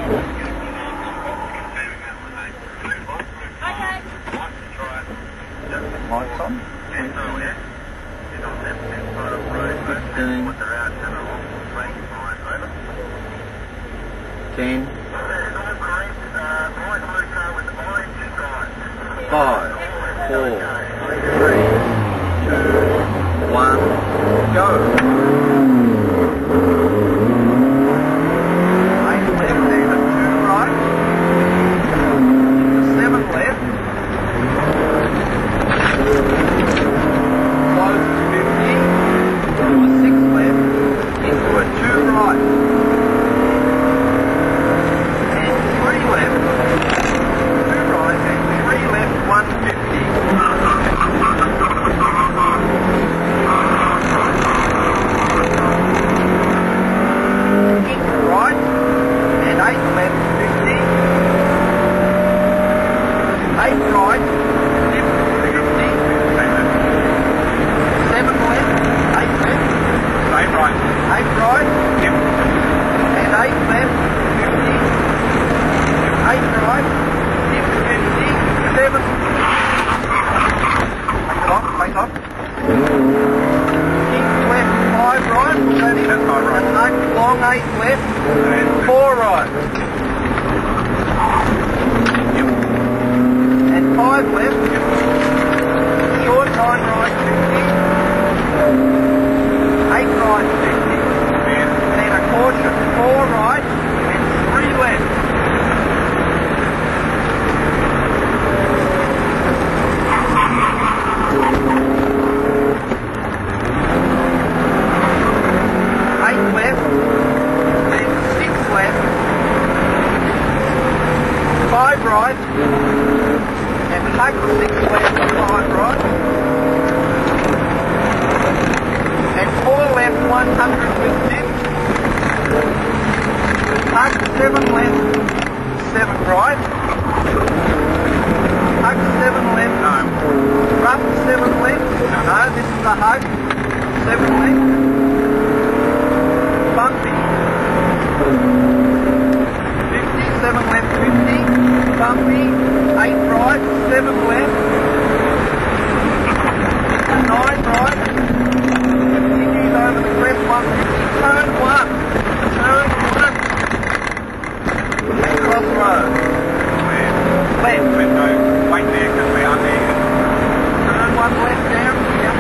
Lights on. 10, 5, 4, 3, 2, 1, go. 8 left, there's a 2 right, 7 left, close to 50, to a 6 left, into a 2 right, and 3 left, 2 right, and 3 left, 150. Right, and 8 left, 50. 8 right, 50. 7 left, 8 left. 8 right. 8 right, yep. And 8 left, 50. 8 right, 50. 7. Take it off. Kick left, 5 right. That's 5 right. And long 8 left, and 4 right. Yep. And 5 left. Yep. Short 9 right, 50. 8 right, 50. And then a caution, 4 right, and 3 left. Right, and hug 6 left, 5 right, and 4 left, 150, hug 7 left, 7 right, hug 7 left, no, rough 7 left, no, this is the hug, 7 left, bumpy, 7 left, 50, bumpy, 8 right, 7 left, 9 right, continues over the crest, 150, turn 1, and cross road. Left. With no weight there because we are there. Turn 1 left down, yep.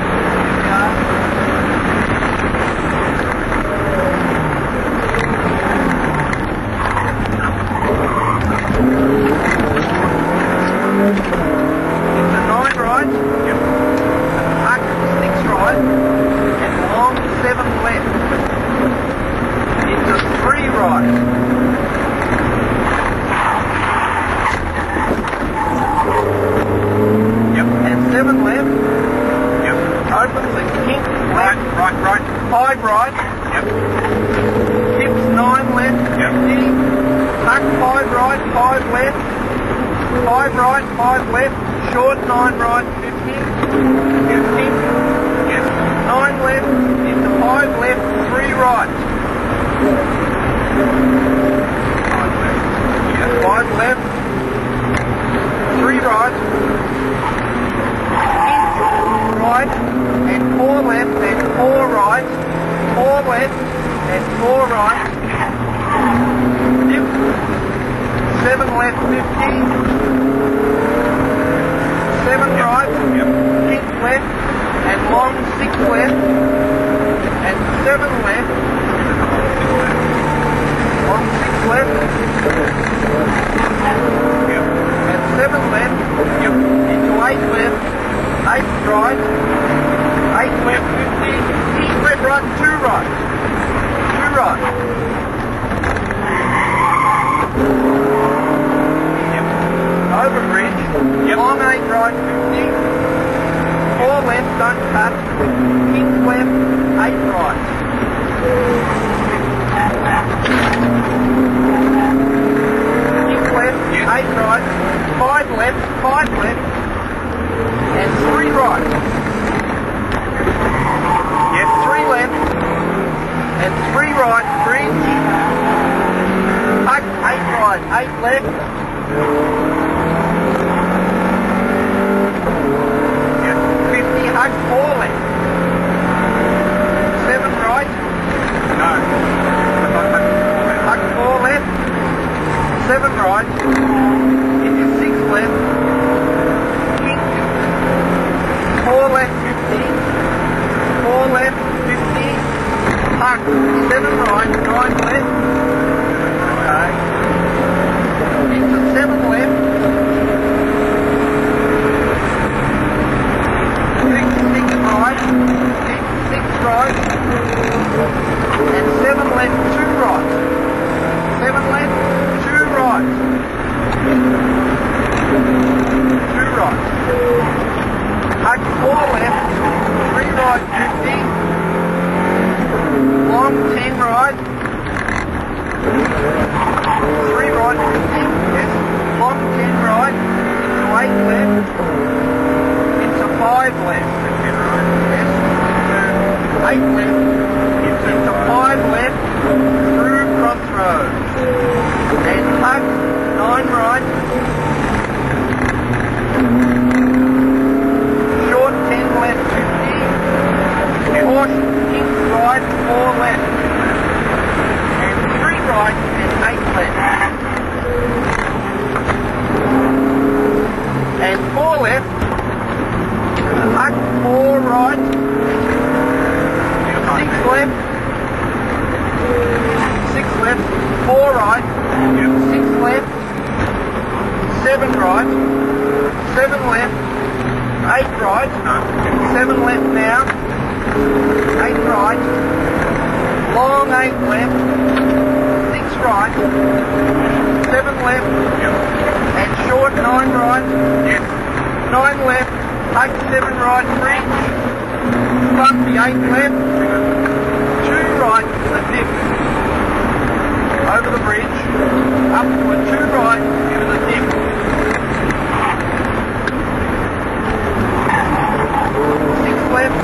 Into 9 right, yep. Huck 6 right, and long 7 left. Into 3 right. Yep. And 7 left. Yep. Opens and kinks left. Right. 5 right. Yep. Tips 9 left. Yep. 50. Huck 5 right, 5 left. 5 right, 5 left, short 9 right, 50, 50, yes, 9 left, into 5 left, 3 right. 5 left, yes, 5 left, 3 right, right, and 4 left, and 4 right, 4 left, and 4 right, dip, 7 left, 50, 7 right, yep. Kick left, and long 6 left, and 7 left, long 6 left, yep. And 7 left, yep. Into 8 left, 8 right, 8 left, 50, keep left right, 2 right, 2 right. Over bridge, yep. Long 8 right, 50, 4 left, don't cut, kick left, 8 right. Kick left, yes. 8 right, 5 left, 5 left, and 3 right. Yes, 3 left, and 3 right, bridge, hug left. Yep. 50, hug 4 left. 7 right. No. Hug 4 left. 7 right. Into 6 left. Kick. 4 left, 50. 4 left, 50. Hug 7 right, 9 left. Okay. Into 7 left. 6 right. 6 right. And 7 left, 2 right. 7 left, 2 right. 2 right. Hug 4 left, 3 right, 50. Long 10 right. 3 right, 50. Yes. Long 10 right. Into 8 left. Into 5 left. Yes. Into 8 left. Into 5 left. Through crossroads. And hug 9 right. Short 10 left, 50. Caution, kick right, 4 left. And 3 right and 8 left. And 4 left. Hug 4 right. 6 left. 6 left. 4 right. 6 left. 7 right. 7 left. 8 right. 7 left now. 8 right. Long 8 left. 6 right. 7 left. And short 9 right. 9 left. Hug 7 right. Bridge. Front the 8 left. 2 right. A dip. Over the bridge. Up to a 2 right. Into the dip. 6 left.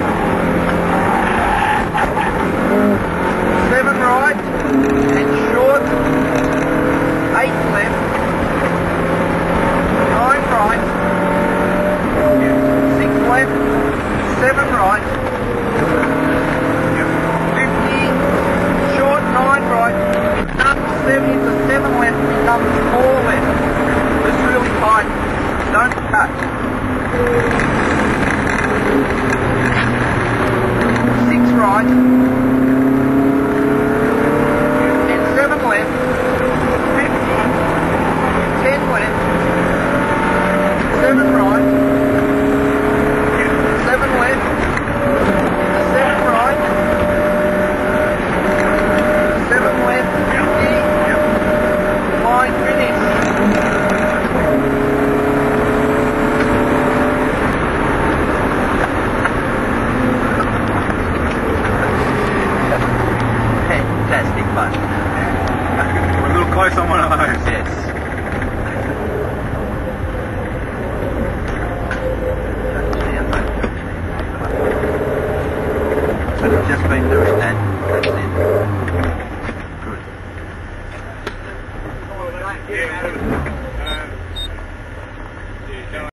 7 right. And short. 8 left. 9 right. 6 left. 7 right. 50. Short 9 right. Up to 70 to 7 left becomes 4 left. It's really tight. Don't cut. 6 right. And 7 left. 50. 10 left. 7 right. 7 left. 7 right. 7 left. 50. Line finish. Fantastic fun. We're a little close on one of those. Yes. So we've just been doing that. That's it. Good.